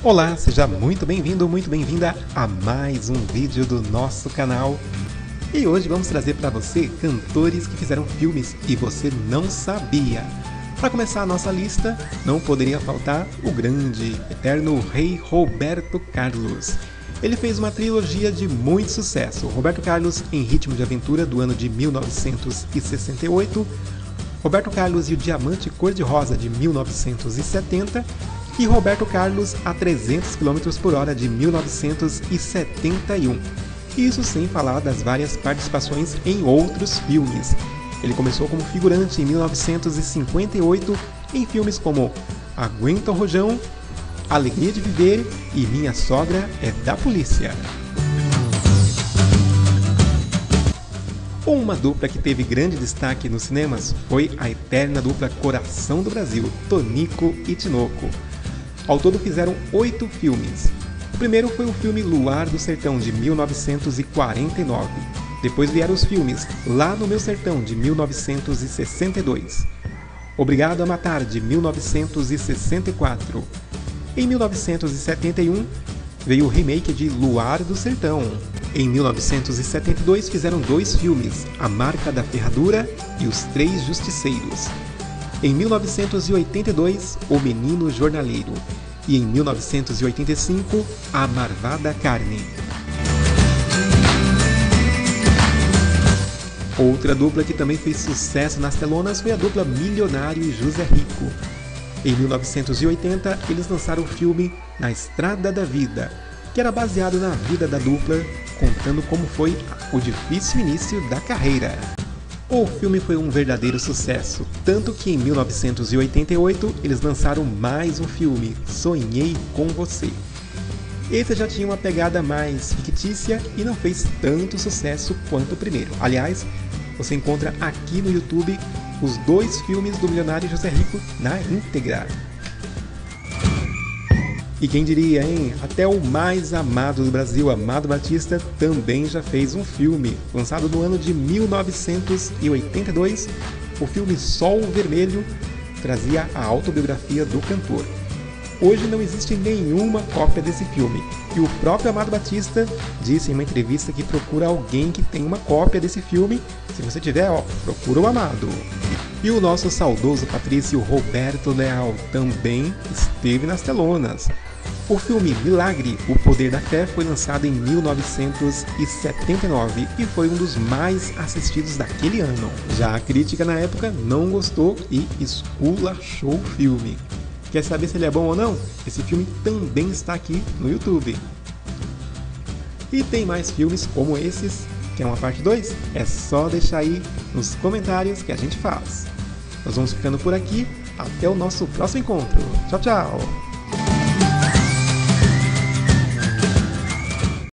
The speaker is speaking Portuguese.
Olá, seja muito bem-vindo, muito bem-vinda a mais um vídeo do nosso canal. E hoje vamos trazer para você cantores que fizeram filmes e você não sabia. Para começar a nossa lista, não poderia faltar o grande, eterno rei Roberto Carlos. Ele fez uma trilogia de muito sucesso, Roberto Carlos em Ritmo de Aventura, do ano de 1968, Roberto Carlos e o Diamante Cor-de-Rosa, de 1970, e Roberto Carlos a 300 km por hora, de 1971. Isso sem falar das várias participações em outros filmes. Ele começou como figurante em 1958 em filmes como Aguenta o Rojão, Alegria de Viver e Minha Sogra é da Polícia. Uma dupla que teve grande destaque nos cinemas foi a eterna dupla Coração do Brasil, Tonico e Tinoco. Ao todo fizeram 8 filmes. O primeiro foi o filme Luar do Sertão, de 1949. Depois vieram os filmes Lá no Meu Sertão, de 1962. Obrigado a Matar, de 1964. Em 1971, veio o remake de Luar do Sertão. Em 1972 fizeram 2 filmes, A Marca da Ferradura e Os Três Justiceiros. Em 1982, O Menino Jornaleiro. E em 1985, A Marvada Carne. Outra dupla que também fez sucesso nas telonas foi a dupla Milionário e José Rico. Em 1980, eles lançaram o filme Na Estrada da Vida, que era baseado na vida da dupla, contando como foi o difícil início da carreira. O filme foi um verdadeiro sucesso, tanto que em 1988 eles lançaram mais um filme, Sonhei com Você. Esse já tinha uma pegada mais fictícia e não fez tanto sucesso quanto o primeiro. Aliás, você encontra aqui no YouTube os 2 filmes do Milionário José Rico na íntegra. E quem diria, hein? Até o mais amado do Brasil, Amado Batista, também já fez um filme. Lançado no ano de 1982, o filme Sol Vermelho trazia a autobiografia do cantor. Hoje não existe nenhuma cópia desse filme, e o próprio Amado Batista disse em uma entrevista que procura alguém que tem uma cópia desse filme. Se você tiver, procura o Amado. E o nosso saudoso Patrício Roberto Leal também esteve nas telonas. O filme Milagre, O Poder da Fé foi lançado em 1979 e foi um dos mais assistidos daquele ano. Já a crítica na época não gostou e esculachou o filme. Quer saber se ele é bom ou não? Esse filme também está aqui no YouTube. E tem mais filmes como esses? Quer uma parte 2? É só deixar aí nos comentários que a gente faz. Nós vamos ficando por aqui. Até o nosso próximo encontro. Tchau, tchau!